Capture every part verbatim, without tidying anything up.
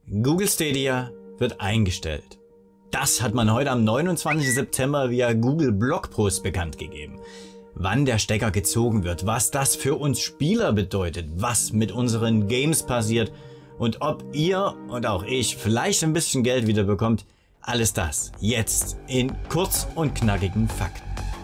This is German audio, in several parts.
Google Stadia wird eingestellt. Das hat man heute am neunundzwanzigsten September via Google Blogpost bekannt gegeben. Wann der Stecker gezogen wird, was das für uns Spieler bedeutet, was mit unseren Games passiert und ob ihr und auch ich vielleicht ein bisschen Geld wieder bekommt, alles das jetzt in kurz und knackigen Fakten.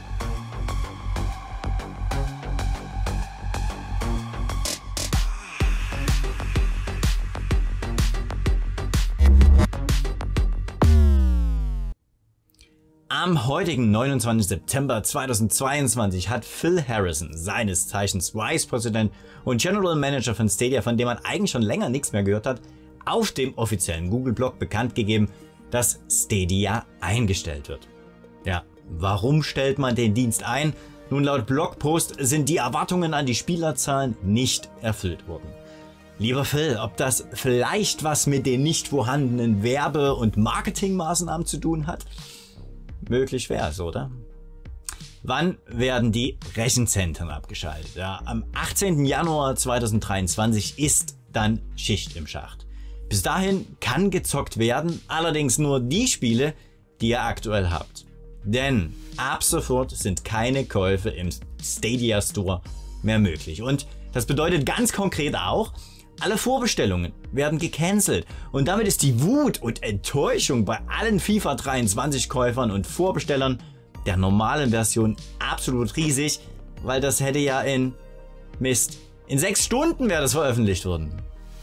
Am heutigen neunundzwanzigsten September zweitausendzweiundzwanzig hat Phil Harrison, seines Zeichens Vice President und General Manager von Stadia, von dem man eigentlich schon länger nichts mehr gehört hat, auf dem offiziellen Google-Blog bekannt gegeben, dass Stadia eingestellt wird. Ja, warum stellt man den Dienst ein? Nun, laut Blogpost sind die Erwartungen an die Spielerzahlen nicht erfüllt worden. Lieber Phil, ob das vielleicht was mit den nicht vorhandenen Werbe- und Marketingmaßnahmen zu tun hat? Möglich wäre es, oder? Wann werden die Rechenzentren abgeschaltet? Ja, am achtzehnten Januar zweitausenddreiundzwanzig ist dann Schicht im Schacht. Bis dahin kann gezockt werden, allerdings nur die Spiele, die ihr aktuell habt. Denn ab sofort sind keine Käufe im Stadia Store mehr möglich. Und das bedeutet ganz konkret auch, alle Vorbestellungen werden gecancelt und damit ist die Wut und Enttäuschung bei allen FIFA dreiundzwanzig Käufern und Vorbestellern der normalen Version absolut riesig, weil das hätte ja in Mist, in sechs Stunden wäre das veröffentlicht worden.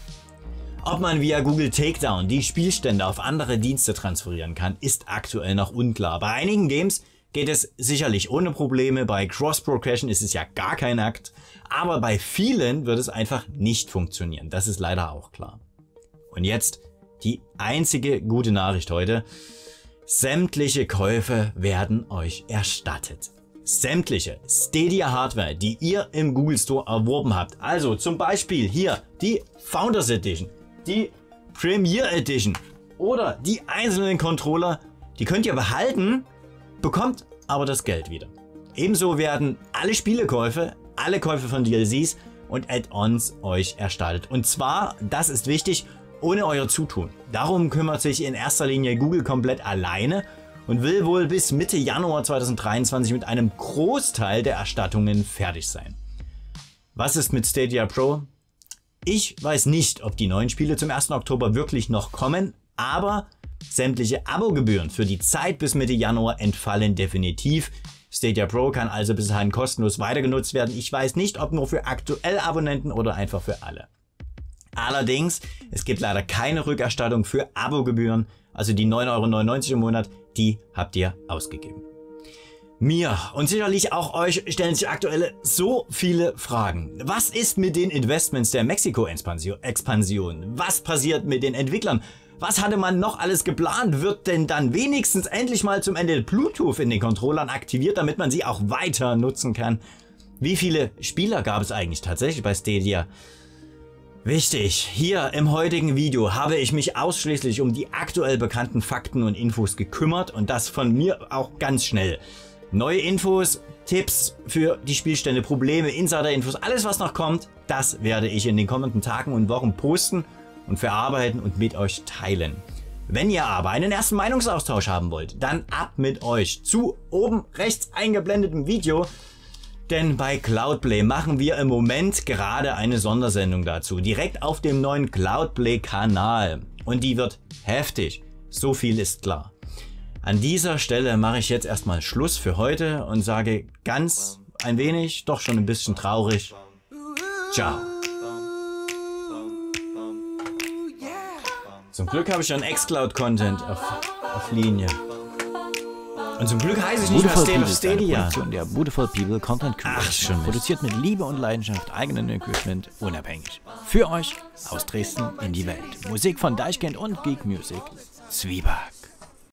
Ob man via Google Takedown die Spielstände auf andere Dienste transferieren kann, ist aktuell noch unklar. Bei einigen Games geht es sicherlich ohne Probleme, bei Cross-Progression ist es ja gar kein Akt, aber bei vielen wird es einfach nicht funktionieren. Das ist leider auch klar. Und jetzt die einzige gute Nachricht heute. Sämtliche Käufe werden euch erstattet. Sämtliche Stadia Hardware, die ihr im Google Store erworben habt, also zum Beispiel hier die Founders Edition, die Premier Edition oder die einzelnen Controller, die könnt ihr behalten, bekommt aber das Geld wieder. Ebenso werden alle Spielekäufe, alle Käufe von D L Cs und Add-ons euch erstattet. Und zwar, das ist wichtig, ohne euer Zutun. Darum kümmert sich in erster Linie Google komplett alleine und will wohl bis Mitte Januar zweitausenddreiundzwanzig mit einem Großteil der Erstattungen fertig sein. Was ist mit Stadia Pro? Ich weiß nicht, ob die neuen Spiele zum ersten Oktober wirklich noch kommen, aber sämtliche Abogebühren für die Zeit bis Mitte Januar entfallen definitiv. Stadia Pro kann also bis dahin kostenlos weiter genutzt werden. Ich weiß nicht, ob nur für aktuelle Abonnenten oder einfach für alle. Allerdings, es gibt leider keine Rückerstattung für Abogebühren, also die neun Euro neunundneunzig im Monat, die habt ihr ausgegeben. Mir und sicherlich auch euch stellen sich aktuell so viele Fragen. Was ist mit den Investments der Mexiko-Expansion? Was passiert mit den Entwicklern? Was hatte man noch alles geplant? Wird denn dann wenigstens endlich mal zum Ende Bluetooth in den Controllern aktiviert, damit man sie auch weiter nutzen kann? Wie viele Spieler gab es eigentlich tatsächlich bei Stadia? Wichtig, hier im heutigen Video habe ich mich ausschließlich um die aktuell bekannten Fakten und Infos gekümmert und das von mir auch ganz schnell. Neue Infos, Tipps für die Spielstände, Probleme, Insider-Infos, alles was noch kommt, das werde ich in den kommenden Tagen und Wochen posten und verarbeiten und mit euch teilen. Wenn ihr aber einen ersten Meinungsaustausch haben wollt, dann ab mit euch zu oben rechts eingeblendetem Video, denn bei Cloudplay machen wir im Moment gerade eine Sondersendung dazu, direkt auf dem neuen Cloudplay-Kanal und die wird heftig, so viel ist klar. An dieser Stelle mache ich jetzt erstmal Schluss für heute und sage ganz ein wenig, doch schon ein bisschen traurig, ciao. Zum Glück habe ich schon Xcloud-Content auf, auf Linie. Und zum Glück heiße ich nicht mehr State of Stadia. Produktion der Beautiful People Content Creation. Ach, schon produziert mit Liebe und Leidenschaft, eigenen Equipment, unabhängig. Für euch aus Dresden in die Welt. Musik von Deichkind und Geek Music. Zwieback.